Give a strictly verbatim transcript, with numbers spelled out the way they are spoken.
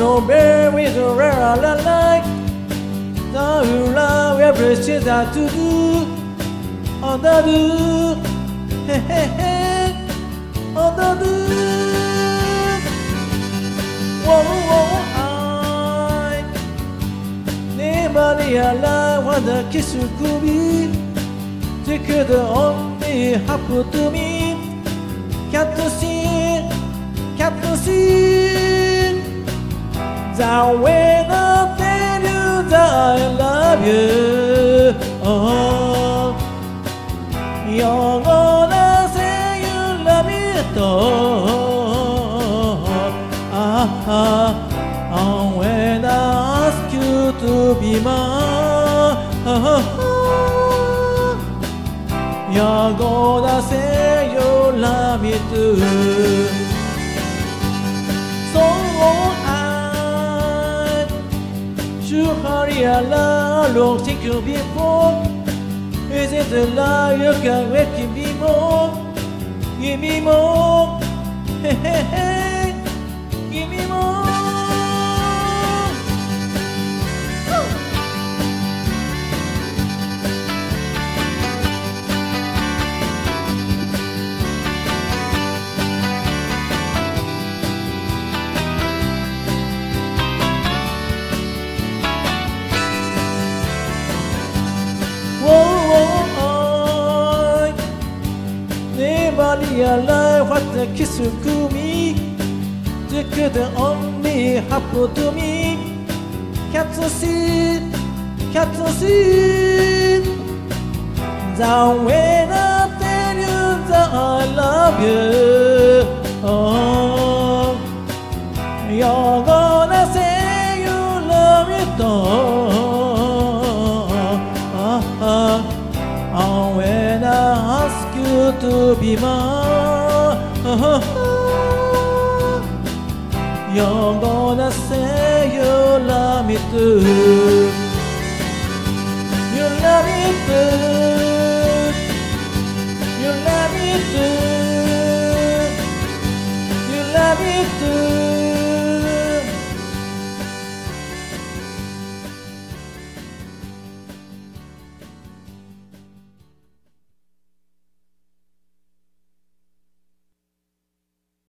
no bear with a rare light. Now you love everything that you do. Oh, that do. Hey, hey, hey. Oh, that do. Whoa, whoa, I never realized what a kiss could be. Take it only happen to me. Can't see, can't see that when I tell you that I love you, oh, you're gonna say you love me too. Ah, ah, ah, when I ask you to be mine, ah, you're gonna say you love me too. So I should hurry along, don't think you'll be more. Is it a lie you can wait, give me more, give me more, hey, hey, hey, give me more. Realize what the kiss could be. They could only happen to me. Can't see, can't see that when I tell you that I love you, oh, you're gonna say you love me too. Ah, ah, ah, when I ask you to be mine, you're gonna say you love me too. You love me too. You love me too. You love me too.